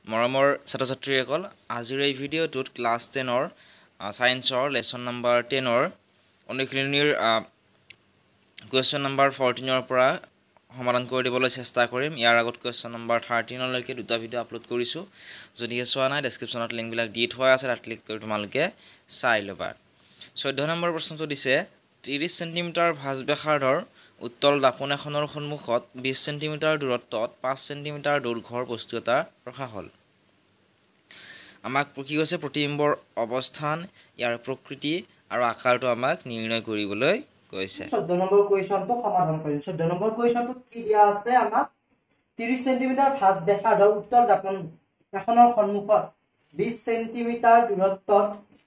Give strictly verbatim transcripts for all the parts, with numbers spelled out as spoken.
মৰমৰ ছাত্ৰ ছাত্ৰীসকল আজিৰ এই ভিডিঅ'টোত ক্লাছ টেনৰ সায়েন্সৰ লেসন নম্বৰ টেনৰ অনুশীলনীৰ কুৱেশ্যন নম্বৰ চৈধ্য পৰা সমাধান কৰি দিবলৈ চেষ্টা কৰিম। ইয়াৰ আগত কুৱেশ্যন নম্বৰ তেৰ লৈকে দুটা ভিডিঅ' আপলোড কৰিছোঁ। যদিহে চোৱা নাই ডেছক্ৰিপশ্যনত লিংকবিলাক দি থোৱা আছে, তাত ক্লিক কৰি তোমালোকে চাই ল'বা। চৈধ্য নম্বৰ প্ৰশ্নটো দিছে ত্ৰিছ চেণ্টিমিটাৰ ভাঁজবেখাৰ্ধৰ উত্তল দাপোন এখনৰ সন্মুখত বিছ চেণ্টিমিটাৰ দূৰত্বত পাঁচ চেণ্টিমিটাৰ দৈৰ্ঘ্যৰ বস্তু এটা ৰখা হ'ল। আমাক কি কৈছে প্ৰতিবিম্বৰ অৱস্থান, ইয়াৰ প্ৰকৃতি আৰু আকাৰটো আমাক নিৰ্ণয় কৰিবলৈ কৈছে। চৈধ্য নম্বৰ কুৱেশ্যনটো সমাধান কৰিম। চৈধ্য নম্বৰ কুৱেশ্যনটো কি দিয়া আছে আমাক ত্ৰিছ চেণ্টিমিটাৰ ভাঁজবেখাৰ্ধৰ উত্তল দাপোন এখনৰ সন্মুখত বিছ চেণ্টিমিটাৰ দূৰত্বত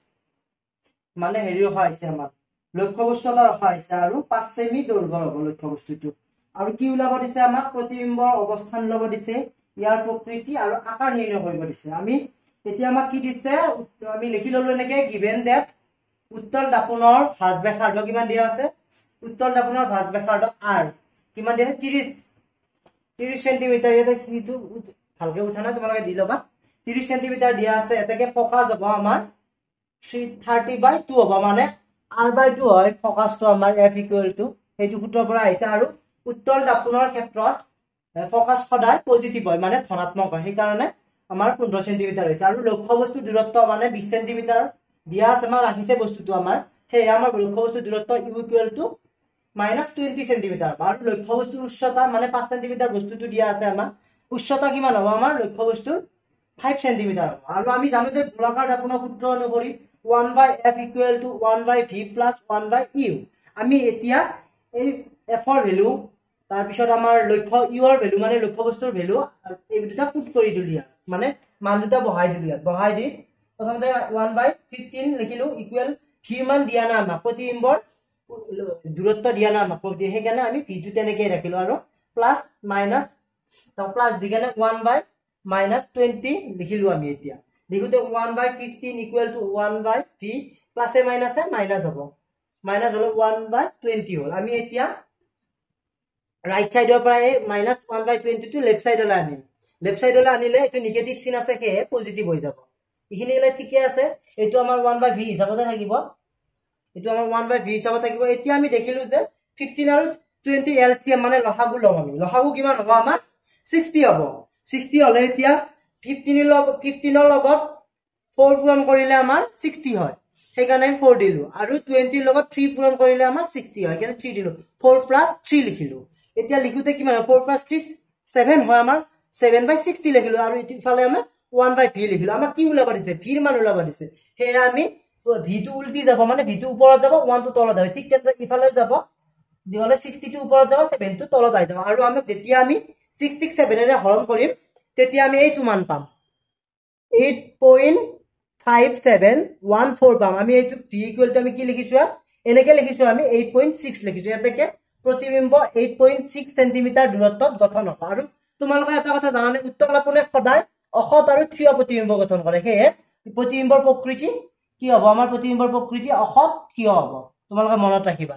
মানে হেৰি ৰখা হৈছে, আমাক লক্ষ্য বস্তু এটা ৰখা হৈছে আৰু পাঁচ চেমি দৈৰ্ঘ্যৰ হ'ব লক্ষ্য বস্তুটো। আৰু কি ওলাব দিছে আমাক প্ৰতিবিম্বৰ অৱস্থান ওলাব দিছে, ইয়াৰ প্ৰকৃতি আৰু আকাৰ নিৰ্ণয় কৰিব দিছে। আমি এতিয়া আমাক কি দিছে আমি লিখি ললো এনেকে গিভেন ডেট উত্তল দাপোনৰ ভাঁজবেখাৰ্ধ কিমান দিয়া আছে, উত্তল দাপোনৰ ভাঁজবেখাৰ্ধ আৰ কিমান দিয়া আছে ত্ৰিছ ত্ৰিছ চেণ্টিমিটাৰ। ইয়াতে সিটো ভালকে উঠা নাই, তোমালোকে দি ল'বা। ত্ৰিছ চেণ্টিমিটাৰ দিয়া আছে। এটাকে ফকাছ হ'ব আমাৰ থাৰ্টি বাই টু হ'ব, মানে আৰ বাই টু হয় ফকাছটো আমাৰ এফ ইকুৱেল টু সেইটো সূত্ৰৰ পৰা আহিছে। আৰু উত্তল দাপোনৰ ক্ষেত্ৰত ফকাছ সদায় পজিটিভ হয়, মানে ধনাত্মক হয়, সেইকাৰণে আমাৰ পোন্ধৰ চেণ্টিমিটাৰ হৈছে। আৰু লক্ষ্য বস্তু দূৰত্ব মানে বিছ চেণ্টিমিটাৰ দিয়া আছে, আমাৰ ৰাখিছে বস্তুটো আমাৰ, সেয়ে আমাৰ লক্ষ্য বস্তু দূৰত্ব u equal to minus twenty centimetre. আৰু লক্ষ্য বস্তুৰ উচ্চতা মানে পাঁচ চেণ্টিমিটাৰ বস্তুটো দিয়া আছে, আমাৰ উচ্চতা কিমান হ'ব আমাৰ লক্ষ্য বস্তুৰ ফাইভ চেণ্টিমিটাৰ হ'ব। আৰু আমি জানো যে গোলাকাৰ দাপোনৰ সূত্ৰ অনুসৰি one by f equal to one by v plus one by u. আমি এতিয়া এই এফৰ ভেলু তাৰপিছত আমাৰ লক্ষ্য ইউৰ ভেলু মানে লক্ষ্য বস্তুৰ ভেলু এই দুটা পুট কৰি দিলো, ইয়াত মানে মান দুটা বহাই দিলো। ইয়াত বহাই দি প্ৰথমতে ওৱান বাই ফিফটিন লিখিলো ইকুৱেল ভি মান দিয়া নাই আমাক, প্ৰতিবিম্বৰ দূৰত্ব দিয়া নাই আমাক, সেইকাৰণে আমি ভিটো তেনেকেই ৰাখিলো। আৰু প্লাছ মাইনাছ প্লাছ দি কেনে ওৱান বাই মাইনাছ টুৱেণ্টি লিখিলো। আমি এতিয়া লিখোতে one by fifteen equal to one by v প্লাছে মাইনাছে মাইনাছ হ'ব, মাইনাছ হলে ওৱান বাই টুৱেণ্টি হ'ল। আমি এতিয়া ৰাইট চাইডৰ পৰা এই মাইনাছ ওৱান বাই টুৱেণ্টিটো লেফ্ট চাইডলৈ আনিম। লেফ্ট চাইডলৈ আনিলে এইটো নিগেটিভ চিন আছে, সেয়ে পজিটিভ হৈ যাব। এইখিনি ঠিকে আছে, এইটো আমাৰ ওৱান বাই ভি হিচাপতে থাকিব, এইটো আমাৰ ওৱান বাই ভি হিচাপত থাকিব। এতিয়া আমি দেখিলো যে ফিফটিন আৰু টুৱেণ্টি এল চি এম মানে লসাগু ল'ম আমি। লসাগু কিমান হ'ব আমাৰ ছিক্সটি হ'ব। ছিক্সটি হলে এতিয়া ফিফটিনৰ লগত ফিফটিনৰ লগত ফ'ৰ পূৰণ কৰিলে আমাৰ ছিক্সটি হয়, সেইকাৰণে আমি ফ'ৰ দিলো। আৰু টুৱেণ্টিৰ লগত থ্ৰী পূৰণ কৰিলে আমাৰ ছিক্সটি হয়, সেইকাৰণে থ্ৰী দিলো। ফ'ৰ প্লাছ থ্ৰী লিখিলো। এতিয়া লিখোতে কিমান হয় ফ'ৰ প্লাছ থ্ৰী ছেভেন হয়, আমাৰ ছেভেন বাই ছিক্সটি লিখিলো। আৰু ইফালে আমাৰ ওৱান বাই ভি লিখিলো। আমাক কি ওলাব দিছে ভিৰ মান ওলাব দিছে, সেয়ে আমি ভিটো উল্টি যাব, মানে ভিটো ওপৰত যাব ওৱানটো তলত আহিব। ঠিক তেনেদৰে ইফালে যাব দিহলে ছিক্সটিটো ওপৰত যাব ছেভেনটো তলত আহি যাব। আৰু আমি যেতিয়া আমি ছিক্সটিক ছেভেনেৰে হৰণ কৰিম তেতিয়া আমি এইটো মান পাম eight point five seven one four পাম। আমি এইটো ভি ইকুৱেলটো আমি কি লিখিছো ইয়াত এনেকে লিখিছো, আমি এইট পইণ্ট ছিক্স লিখিছো। ইয়াতে প্ৰতিবিম্ব এইট পইণ্ট ছিক্স চেণ্টিমিটাৰ দূৰত্বত গঠন হ'ব। আৰু তোমালোকে এটা কথা জানানে উত্তল দাপোনে সদায় অসৎ আৰু থিয় প্ৰতিবিম্ব গঠন কৰে, সেয়ে প্ৰতিবিম্বৰ প্ৰকৃতি কি হ'ব আমাৰ প্ৰতিবিম্বৰ প্ৰকৃতি অসৎ থিয় হ'ব, তোমালোকে মনত ৰাখিবা।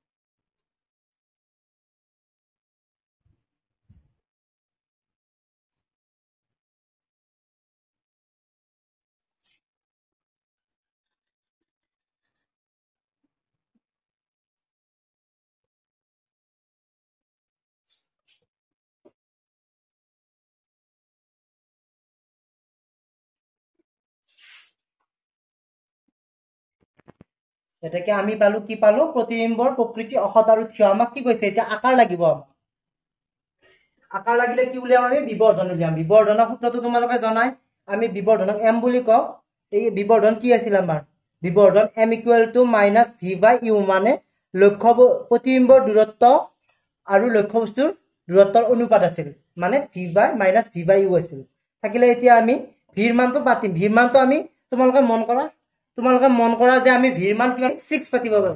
এটাকে আমি পালো কি পালো প্ৰতিবিম্বৰ প্ৰকৃতি অসৎ আৰু থিয়। আমাক কি কৈছে এতিয়া আকাৰ লাগিব। আমাক আকাৰ লাগিলে কি উলিয়াম আমি বিবৰ্ধন উলিয়াম। বিবৰ্ধনৰ সূত্ৰটো তোমালোকে জনাই, আমি বিবৰ্ধনক এম বুলি কওঁ। এই বিবৰ্ধন কি আছিল আমাৰ বিবৰ্ধন m equal to minus v by u, মানে লক্ষ্য প্ৰতিবিম্বৰ দূৰত্ব আৰু লক্ষ্য বস্তুৰ দূৰত্বৰ অনুপাত আছিল, মানে v by minus v by u আছিল থাকিলে। এতিয়া আমি ভিৰ মানটো পাতিম। ভিৰ মানটো আমি তোমালোকে মন কৰা তোমালোকে মন কৰা যে আমি ভিৰ মান কিমান ছিক্স পাতিব পাৰো।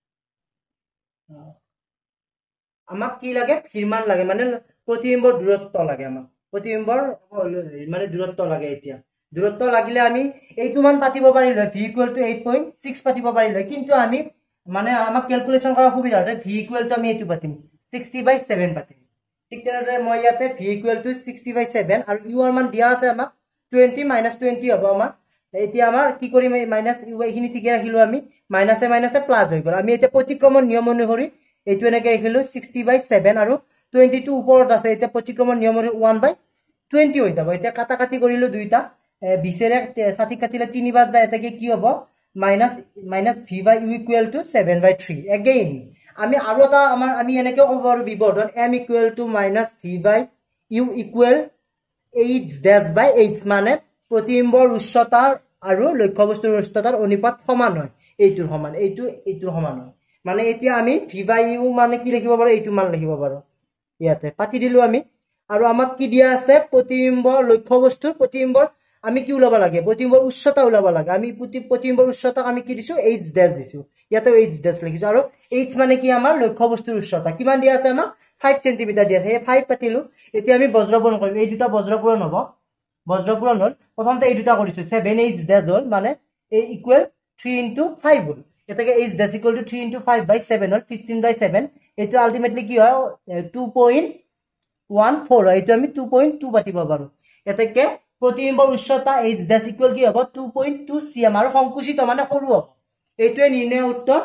আমাক কি লাগে ভিৰ মান লাগে, মানে প্ৰতিবিম্বৰ দূৰত্ব লাগে। আমাক প্ৰতিবিম্বৰ মানে দূৰত্ব লাগে। এতিয়া দূৰত্ব লাগিলে আমি এইটো মান পাতিব পাৰিলো v equal to eight point six পাতিব পাৰিলো, কিন্তু আমি মানে আমাক কেলকুলেশ্যন কৰা সুবিধা হয় ভি ইকুৱেল টু আমি এইটো পাতিম ছিক্সটি বাই ছেভেন পাতিম। ঠিক তেনেদৰে মই ইয়াতে v equal to sixty by seven আৰু ইউ ৰ মান দিয়া আছে আমাক টুৱেণ্টি মাইনাছ টুৱেণ্টি হ'ব আমাৰ এতিয়া আমাৰ কি কৰিম এই মাইনাছ এইখিনি ঠিকে ৰাখিলো আমি মাইনাছে মাইনাছে প্লাছ হৈ গ'ল আমি এতিয়া প্ৰতিক্ৰমণ নিয়ম অনুসৰি এইটো এনেকৈ ৰাখিলো ছিক্সটি বাই ছেভেন আৰু টুৱেণ্টি টু ওপৰত আছে এতিয়া প্ৰতিক্ৰমণ নিয়ম অনুসৰি ওৱান বাই টুৱেণ্টি হৈ যাব এতিয়া কাটা কাটি কৰিলো দুইটা বিশেৰে ষাঠি কাটিলে তিনি বাৰ যায় এটাকে কি হ'ব minus minus v by u equal to seven by three again আমি আৰু এটা আমাৰ আমি এনেকৈ ক'ব পাৰোঁ বিবৰ্ধন m equal to minus v by u equal h dash by h মানে প্ৰতিবিম্বৰ উচ্চতাৰ আৰু লক্ষ্যবস্তুৰ উচ্চতাৰ অনুপাত সমান হয় এইটোৰ সমান এইটো এইটোৰ সমান হয় মানে এতিয়া আমি ভি বাই ইউ মানে কি লিখিব পাৰোঁ এইটো মান লিখিব পাৰোঁ ইয়াতে পাতি দিলোঁ আমি আৰু আমাক কি দিয়া আছে প্ৰতিবিম্বৰ লক্ষ্যবস্তুৰ প্ৰতিবিম্বৰ আমি কি ওলাব লাগে প্ৰতিবিম্বৰ উচ্চতা ওলাব লাগে আমি প্ৰতিবিম্বৰ উচ্চতাক আমি কি দিছোঁ এইচ ডেছ দিছোঁ ইয়াতে এইচ ডেছ লিখিছোঁ আৰু এইচ মানে কি আমাৰ লক্ষ্যবস্তুৰ উচ্চতা কিমান দিয়া আছে আমাক ফাইভ চেণ্টিমিটাৰ দিয়া আছে সেই ফাইভ পাতিলোঁ এতিয়া আমি বজ্ৰপূৰণ কৰিম এই দুটা বজ্ৰপূৰণ হ'ব বজ্ৰপূৰণ হ'ল প্ৰথমতে এই দুটা কৰিছোঁ ছেভেন এইচ ডেছ হ'ল মানে এই ইকুৱেল থ্ৰী ইনটু ফাইভ হ'ল এটাকে h dash equal to three into five by seven হ'ল ফিফটিন বাই ছেভেন এইটো আল্টিমেটলি কি হয় টু পইণ্ট ওৱান ফ'ৰ হয় এইটো আমি টু পইণ্ট টু পাতিব পাৰোঁ এটাকে প্ৰতিবিম্বৰ উচ্চতা এইচ ডেছ ইকুৱেল কি হ'ব two point two c m আৰু সংকুচিত মানে সৰু হ'ব এইটোৱে নিৰ্ণয় উত্তৰ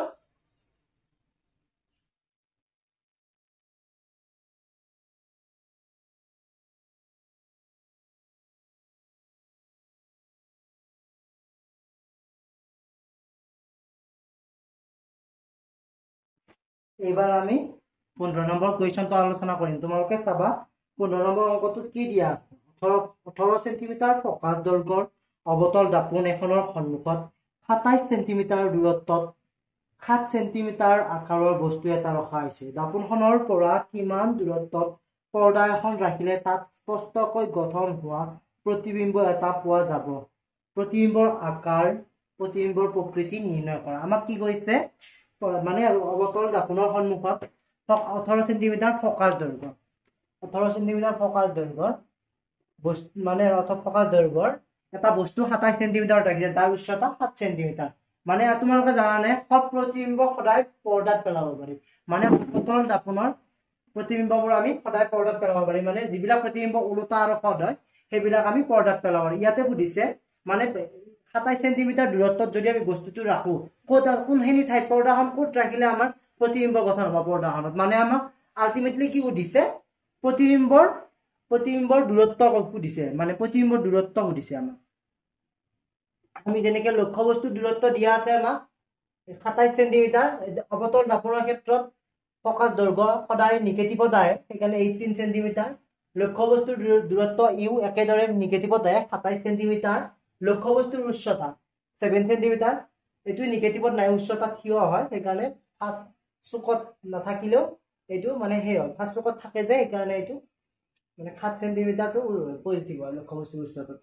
এইবাৰ আমি পোন্ধৰ নম্বৰ কুৱেশ্যনটো আলোচনা কৰিম তোমালোকে চাবা পোন্ধৰ নম্বৰ অংকটোত কি দিয়া আছে ওঠৰ ওঠৰ চেণ্টিমিটাৰ ফকাচ দৈৰ্ঘ্যৰ অৱতল দাপোন এখনৰ সন্মুখত সাতাইছ চেণ্টিমিটাৰ দূৰত্বত সাত চেণ্টিমিটাৰ আকাৰৰ বস্তু এটা ৰখা হৈছে দাপোনখনৰ পৰা কিমান দূৰত্বত পৰ্দা এখন ৰাখিলে তাত স্পষ্টকৈ গঠন হোৱা প্ৰতিবিম্ব এটা পোৱা যাব প্ৰতিবিম্বৰ আকাৰ প্ৰতিবিম্বৰ প্ৰকৃতি নিৰ্ণয় কৰা আমাক কি কৈছে মানে আৰু অৱতল দাপোনৰ সন্মুখত ওঠৰ চেণ্টিমিটাৰ ফকাচ দৈৰ্ঘ্য ওঠৰ চেণ্টিমিটাৰ ফকাচ দৈৰ্ঘ্যৰ বস্তু মানে ফকাচ দৈৰ্ঘ্যৰ এটা বস্তু সাতাইছ চেণ্টিমিটাৰ ৰাখিছে তাৰ উচ্চতা সাত চেণ্টিমিটাৰ মানে তোমালোকে জানানে সৎ প্ৰতিবিম্ব সদায় পৰ্দাত পেলাব পাৰি মানে অৱতল দাপোনৰ প্ৰতিবিম্ববোৰ আমি সদায় পৰ্দাত পেলাব পাৰি মানে যিবিলাক প্ৰতিবিম্ব ওলোটা আৰু সৎ হয় সেইবিলাক আমি পৰ্দাত পেলাব পাৰি ইয়াতে সুধিছে মানে সাতাইছ চেণ্টিমিটাৰ দূৰত্বত যদি আমি বস্তুটো ৰাখোঁ ক'ত কোনখিনি ঠাইত পৰ্দাখন ক'ত ৰাখিলে আমাৰ প্ৰতিবিম্ব গঠন হ'ব পৰ্দাখনত মানে আমাক আল্টিমেটলি কি সুধিছে প্ৰতিবিম্বৰ প্ৰতিবিম্বৰ দূৰত্ব সুধিছে মানে প্ৰতিবিম্বৰ দূৰত্ব সুধিছে আমাক আমি যেনেকে লক্ষ্যবস্তুৰ দূৰত্ব দিয়া আছে আমাক সাতাইছ চেণ্টিমিটাৰ অৱতল দাপোনৰ ক্ষেত্ৰত ফকাচ দৈৰ্ঘ্য সদায় নিগেটিভত আহে সেইকাৰণে এইটিন চেণ্টিমিটাৰ লক্ষ্যবস্তুৰ দূৰত্ব ইউ একেদৰে নিগেটিভত আহে সাতাইছ চেণ্টিমিটাৰ লক্ষ্যবস্তুৰ উচ্চতা ছেভেন চেণ্টিমিটাৰ এইটো নিগেটিভত নাই উচ্চতা থিয় হয় সেইকাৰণে ফাৰ্ষ্ট চুকত নাথাকিলেও এইটো মানে সেই হয় ফাৰ্ষ্ট চুকত থাকে যে সেইকাৰণে এইটো মানে সাত চেণ্টিমিটাৰটো পজিটিভ হয় লক্ষ্যবস্তুৰ উচ্চতাটো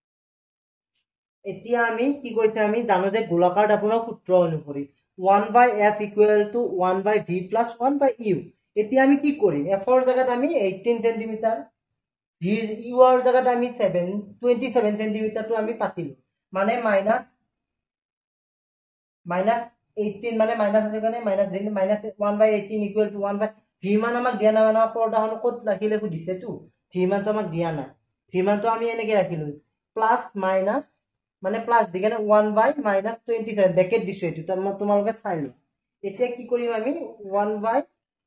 এতিয়া আমি কি কৈছে আমি জানো যে গোলাকাৰ দাপোনৰ সূত্ৰ অনুসৰি one by f equal to one by v plus one by u এতিয়া আমি কি কৰিম এফৰ জেগাত আমি এইটিন চেণ্টিমিটাৰ ভিৰ ইউৰ জেগাত আমি ছেভেন টুৱেণ্টি ছেভেন চেণ্টিমিটাৰটো আমি পাতিলোঁ মানে মাইনাছ মাইনাছ এইটিন মানে মাইনাছ আছে কাৰণে minus minus one by eighteen equal to one by v মান আমাক দিয়া নাই মানে পৰ্দাখন ক'ত ৰাখিলে সুধিছেতো ভি মানটো আমাক দিয়া নাই ভি মানটো আমি এনেকৈ ৰাখিলোঁ প্লাছ মাইনাছ মানে প্লাছ দি কেনে one by minus twenty seven bracket দিছোঁ এইটো তাৰ মই তোমালোকে চাই লওঁ এতিয়া কি কৰিম আমি one by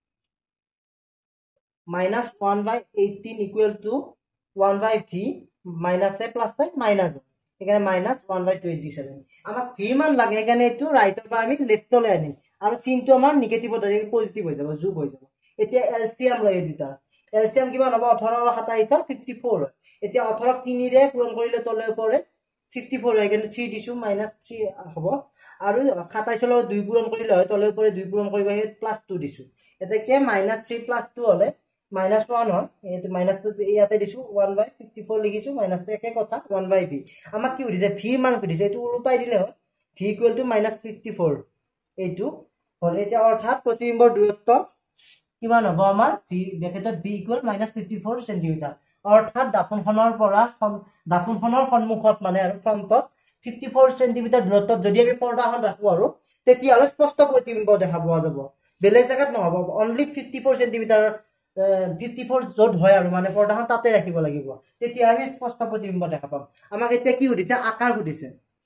minus one by eighteen equal to one by v মাইনাছে প্লাছে মাইনাছ সেইকাৰণে minus one by twenty seven আমাক ভি মান লাগে সেইকাৰণে এইটো ৰাইটৰ পৰা আমি লেফ্টলৈ আনিম আৰু চিনটো আমাৰ নিগেটিভত হৈ পজিটিভ হৈ যাব যোগ হৈ যাব এতিয়া এল চি এম লয় এই দুটা এল চি এম কিমান হ'ব ওঠৰ আৰু সাতাইছৰ ফিফটি ফ'ৰ হয় এতিয়া ওঠৰক তিনিৰে পূৰণ কৰিলে তলে ওপৰে ফিফটি ফ'ৰ হয় কিন্তু থ্ৰী দিছোঁ মাইনাছ থ্ৰী হ'ব আৰু সাতাইছৰ লগত দুই পূৰণ কৰিলে হয় তলে ওপৰে দুই পূৰণ কৰিব সেই প্লাছ টু দিছোঁ এতেকে মাইনাছ থ্ৰী প্লাছ টু হ'লে মাইনাছ ওৱান হয় এইটো মাইনাছটো ইয়াতে দিছোঁ ওৱান বাই ফিফটি ফ'ৰ লিখিছোঁ মাইনাছটো একে কথা ওৱান বাই ভি আমাক কি সুধিছে ভি মান সুধিছে এইটো ওলোটাই দিলে হয় v equal to minus fifty four এইটো হ'ল এতিয়া অৰ্থাৎ প্ৰতিবিম্বৰ দূৰত্ব কিমান হ'ব আমাৰ ভি ব্ৰেকেটত v equal minus fifty four centimetre অৰ্থাৎ দাপোনখনৰ পৰা দাপোনখনৰ সন্মুখত মানে আৰু ফ্ৰণ্টত ফিফটি ফ'ৰ চেণ্টিমিটাৰ দূৰত্বত যদি আমি পৰ্দাখন ৰাখোঁ আৰু তেতিয়াহ'লে স্পষ্ট প্ৰতিবিম্ব দেখা পোৱা যাব বেলেগ জেগাত নহ'ব only fifty four centimetre fifty four য'ত হয় আৰু মানে পৰ্দাখন তাতে ৰাখিব লাগিব, তেতিয়া আমি স্পষ্ট প্ৰতিবিম্ব দেখা পাম। আমাক এতিয়া কি সুধিছে? আকাৰ সুধিছে,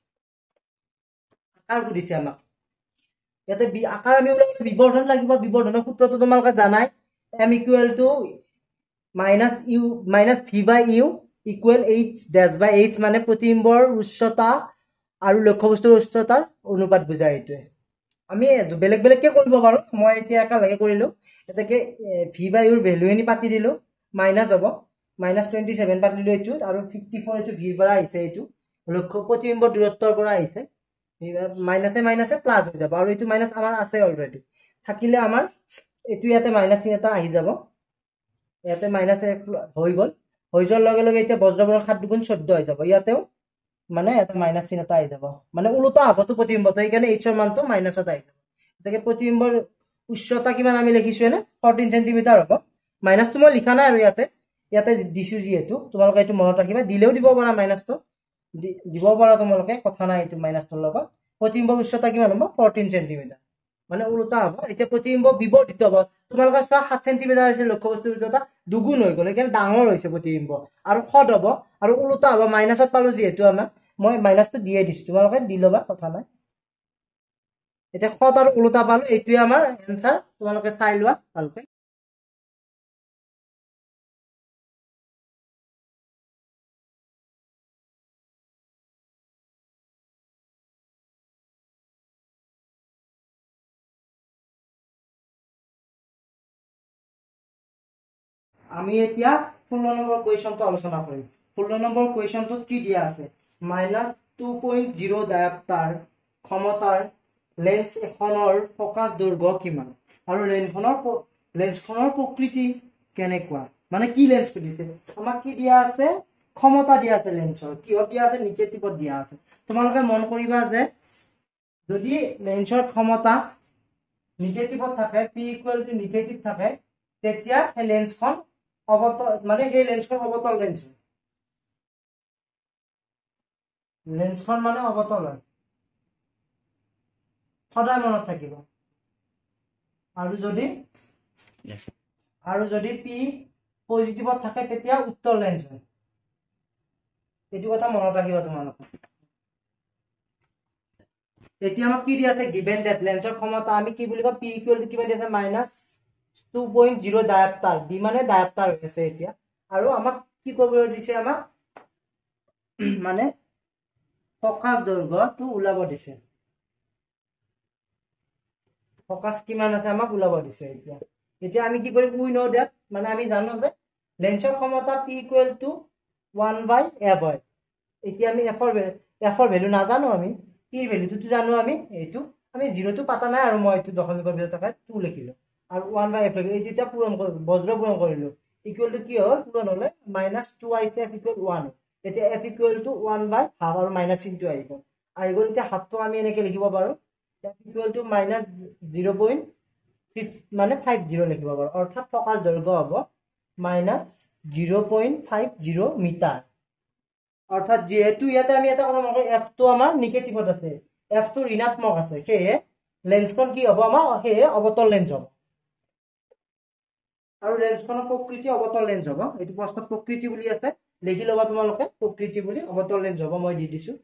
আকাৰ সুধিছে আমাক। ইয়াতে আকাৰ আমি বিবৰ্ধন লাগিব। বিবৰ্ধনৰ সূত্ৰটো তোমালোকে জানাই, m equal to minus u minus v by u equal h dash by h, মানে প্ৰতিবিম্বৰ উচ্চতা আৰু লক্ষ্যবস্তুৰ উচ্চতাৰ অনুপাত বুজায় এইটোৱে। আমি বেলেগ বেলেগকে কৰিব পাৰো, মই এতিয়া একেলগে কৰিলো। এতেকে ভি বাই ইউৰ ভেলু এনি পাতি দিলো, মাইনাছ হ'ব মাইনাছ টুৱেণ্টি ছেভেন পাতিলো এইটোত, আৰু ফিফটি ফ'ৰ এইটো ভিৰ পৰা আহিছে, এইটো লক্ষ্য প্ৰতিবিম্বৰ দূৰত্বৰ পৰা আহিছে। মাইনাছে মাইনাছে প্লাছ হৈ যাব, আৰু এইটো মাইনাছ আমাৰ আছে অলৰেডি থাকিলে আমাৰ এইটো ইয়াতে মাইনাছ চিন এটা আহি যাব, ইয়াতে মাইনাছ হৈ গ'ল। হৈ যোৱাৰ লগে লগে এতিয়া বজ্ৰবৰ্গৰ সাত দুগুণ চৈধ্য হৈ যাব, ইয়াতেও মানে এটা মাইনাছ চিন এটা আহি যাব, মানে ওলোটা হ'বতো প্ৰতিবিম্বটো, সেইকাৰণে এইচৰ মানটো মাইনাছত আহি যাব। গতিকে প্ৰতিবিম্বৰ উচ্চতা কিমান আমি লিখিছো এনে ফৰ্টিন চেণ্টিমিটাৰ হ'ব। মাইনাছটো মই লিখা নাই আৰু ইয়াতে ইয়াতে দিছো, যিহেতু তোমালোকে এইটো মনত ৰাখিবা। দিলেও দিব পাৰা মাইনাছটো, দিব পাৰা তোমালোকে, কথা নাই এইটো মাইনাছটোৰ লগত। প্ৰতিবিম্বৰ উচ্চতা কিমান হ'ব? ফৰ্টিন চেণ্টিমিটাৰ, মানে ওলোটা হ'ব। এতিয়া প্ৰতিবিম্ব বিবৰ্ধিত হ'ব, তোমালোকে চোৱা সাত চেণ্টিমিটাৰ হৈছে লক্ষ্যবস্তুৰ উচ্চতা, দুগুণ হৈ গ'ল, সেইকাৰণে ডাঙৰ হৈছে প্ৰতিবিম্ব, আৰু সদ হ'ব আৰু ওলোটা হ'ব। মাইনাছত পালো যিহেতু আমাক, মই মাইনাছটো দিয়ে দিছো, তোমালোকে দি ল'বা, কথা নাই। এতিয়া সদ আৰু ওলোটা পালো, এইটোৱে আমাৰ এনসাৰ, তোমালোকে চাই লোৱা ভালকৈ। আমি এতিয়া ষোল্ল নম্বৰ কুৱেশ্যনটো আলোচনা কৰিম। ষোল্ল নম্বৰ কুৱেশ্যনটোত কি দিয়া আছে? Minus two point zero' dioptre ক্ষমতাৰ লেন্স এখনৰ ফকাছ দৈৰ্ঘ্য কিমান, আৰু লেন্সখনৰ লেন্সখনৰ প্ৰকৃতি কেনেকুৱা, মানে কি লেন্স সুধিছে আমাক। কি দিয়া আছে? ক্ষমতা দিয়া আছে লেন্সৰ। কিহত দিয়া আছে? নিগেটিভত দিয়া আছে। তোমালোকে মন কৰিবা যে যদি লেন্সৰ ক্ষমতা নিগেটিভত থাকে, পি ইকুৱেল টু নিগেটিভ থাকে, তেতিয়া সেই লেন্সখন অবতল, মানে সেই লেন্সখন অবতল লেন্স, লেন্সখন মানে অবতল হয়, সদায় মনত থাকিব। আৰু যদি আৰু যদি পি পজিটিভত থাকে, তেতিয়া উত্তল লেন্স হয়। এইটো কথা মনত ৰাখিবা তোমালোকে। এতিয়া আমাক কি দিয়া আছে? গিভেন ডেট লেন্সৰ ক্ষমতা আমি কি বুলি কওঁ? পি ইকুৱেল টু কিমান দিয়া আছে? Minus two point zero' dioptre, d মানে ডায়াপ্টাৰ হৈ আছে এতিয়া। আৰু আমাক কি কৰিবলৈ দিছে? আমাক মানে ফকাছ দৈৰ্ঘ্যটো ওলাব দিছে, ফকাছ কিমান আছে আমাক ওলাব দিছে। এতিয়া এতিয়া আমি কি কৰিম? উই ন' ডেট, মানে আমি জানো যে লেন্সৰ ক্ষমতা p equal to one by f হয়। এতিয়া আমি এফৰ এফৰ ভেলু নাজানো, আমি পিৰ ভেলুটো জানো। আমি এইটো আমি জিৰ'টো পাতা নাই, আৰু মই এইটো দশমিকৰ ভিতৰত থকা টু লিখিলো, আৰু ওৱান বাই এফ লিখিলো। এইটো এতিয়া পূৰণ কৰিলো, বজ্ৰ পূৰণ কৰিলো, ইকুৱেল টু কি হ'ল? পূৰণ হলে মাইনাছ টু আহিছে, এফ ইকুৱেল ওৱান। এতিয়া f equal to one by half, আৰু মাইনাছ চিনটো আহিব আহি গ'ল। এতিয়া হাফটো আমি এনেকে লিখিব পাৰো, f equal to minus zero' point মানে ফাইভ জিৰ' লিখিব পাৰো, অৰ্থাৎ ফকাছ দৈৰ্ঘ্য হ'ব minus zero' point five zero' metre. অৰ্থাৎ যিহেতু ইয়াতে আমি এটা কথা মনত ৰাখিম, এফটো আমাৰ নিগেটিভত আছে, এফটো ঋণাত্মক আছে, সেয়ে লেন্সখন কি হ'ব? আমাৰ সেয়ে অবতল লেন্স হ'ব, আৰু লেন্সখনৰ প্ৰকৃতি অবতল লেন্স হ'ব। এইটো প্ৰশ্নত প্ৰকৃতি বুলি আছে, লিখি ল'বা তোমালোকে, প্ৰকৃতি বুলি অবতল লেন্স হ'ব, মই দি দিছো।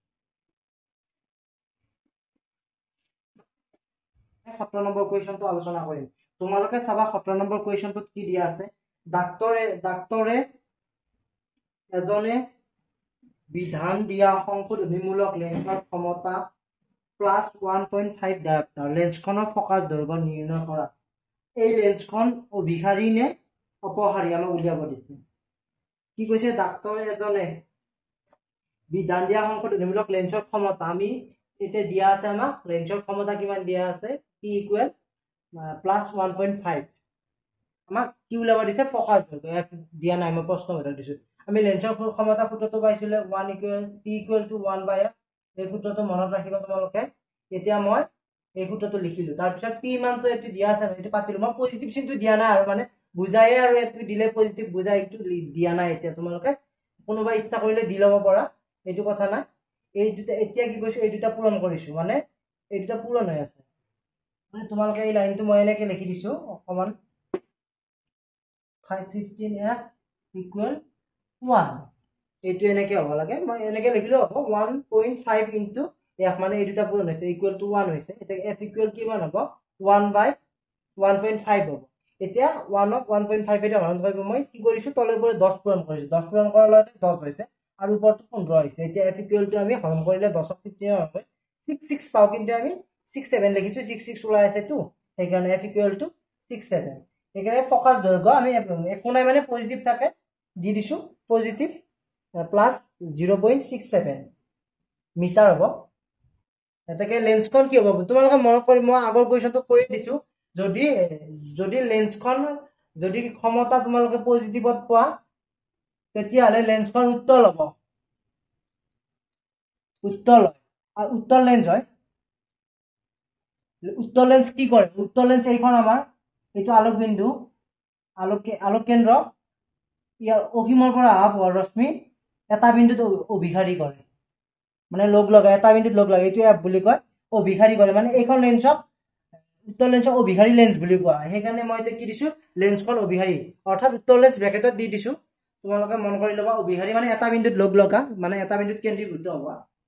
সতৰ নম্বৰ কুৱেশ্যনটো আলোচনা কৰিম। তোমালোকে চাবা সতৰ নম্বৰ কুৱেশ্যনটোত কি দিয়া আছে? ডাক্তৰে ডাক্তৰে এজনে বিধান দিয়া সংশোধনীমূলক লেন্সৰ ক্ষমতা plus one point five dioptre, লেন্সখনৰ ফকাছ দৈৰ্ঘ্য নিৰ্ণয় কৰা। এই লেন্সখন অভিসাৰী নে অপসাৰী আমাক উলিয়াব দিছে। কি কৈছে? ডাক্তৰ এজনে বিধান দিয়া সংশোধনীমূলক লেন্সৰ ক্ষমতা, আমি এতিয়া দিয়া আছে আমাক লেন্সৰ ক্ষমতা কিমান দিয়া আছে? P equal plus one point five. আমাক কি ওলাব দিছে? ফকাছ দৈৰ্ঘ্য। দিয়া নাই, মই প্ৰশ্ন উত্তৰ দিছো। আমি লেন্সৰ ক্ষমতা সূত্ৰটো পাইছিলো one equal p equal to one by f, এই সূত্ৰটো মনত ৰাখিবা তোমালোকে। এতিয়া মই এই সূত্ৰটো লিখিলো, তাৰপিছত পি মানটো এইটো দিয়া আছে, এইটো পাতিলো। মই পজিটিভ চিনটো দিয়া নাই, আৰু মানে বুজায়ে, আৰু এইটো দিলে পজিটিভ বুজাই, এইটো দিয়া নাই। এতিয়া তোমালোকে কোনোবা ইচ্ছা কৰিলে দি ল'ব পাৰা, এইটো কথা নাই। এই দুটা এতিয়া কি কৈছো? এই দুটা পূৰণ কৰিছো, মানে এই দুটা পূৰণ হৈ আছে। মানে তোমালোকে এই লাইনটো মই এনেকে লিখি দিছো অকমান, ফিফটিন এফ ইকুৱেল ওৱান এইটো এনেকৈ হ'ব লাগে মই এনেকৈ লিখিলেও হ'ব one point five into f মানে এই দুটা পূৰণ হৈছে ইকুৱেল টু ওৱান হৈছে এতিয়া এফ ইকুৱেল কিমান হ'ব one by one point five হ'ব এতিয়া ওৱানক ওৱান পইণ্ট ফাইভ এতিয়া হৰণ কৰিব মই কি কৰিছোঁ তলৰ পৰা দহ পূৰণ কৰিছোঁ দহ পূৰণ কৰাৰ লগতে দহ হৈছে আৰু ওপৰটো পোন্ধৰ হৈছে এতিয়া এফ ইকুৱেলটো আমি হৰণ কৰিলে দহক ফিফটিন হৰণ কৰি ছিক্স ছিক্স পাওঁ কিন্তু আমি ছিক্স ছেভেন লিখিছোঁ ছিক্স ছিক্স ওলাই আছেতো সেইকাৰণে এফ ইকুৱেলটো ছিক্স ছেভেন সেইকাৰণে ফকাছ দৈৰ্ঘ্য আমি একো নাই মানে পজিটিভ থাকে দি দিছোঁ positive plus zero' point six seven metre হ'ব এটাকে লেন্সখন কি হ'ব তোমালোকে মনত কৰি মই আগৰ কুৱেশ্যনটো কৈ দিছোঁ যদি যদি লেন্সখন যদি ক্ষমতা তোমালোকে পজিটিভত পোৱা তেতিয়াহ'লে লেন্সখন উত্তল হ'ব উত্তল হয় আৰু উত্তল লেন্স হয় উত্তল লেন্স কি কৰে উত্তল লেন্স এইখন আমাৰ এইটো আলোক বিন্দু আলোক আলোক কেন্দ্ৰ ইয়াৰ অসীমৰ পৰা অহা পোহৰ ৰশ্মি এটা বিন্দুত অভিসাৰী কৰে মানে লগ লগাই এটা বিন্দুত লগ লগাই এইটো এফ বুলি কয় অভিসাৰী কৰে মানে এইখন লেন্সক উত্তল লেন্সক অভিসাৰী লেন্স বুলি কোৱা হয় সেইকাৰণে মই এতিয়া কি দিছোঁ লেন্সখন অভিসাৰী অৰ্থাৎ উত্তল লেন্স ব্ৰেকেটত দি দিছোঁ তোমালোকে মন কৰি ল'বা অভিসাৰী মানে এটা বিন্দুত লগ লগা মানে এটা বিন্দুত কেন্দ্ৰীভূত হোৱা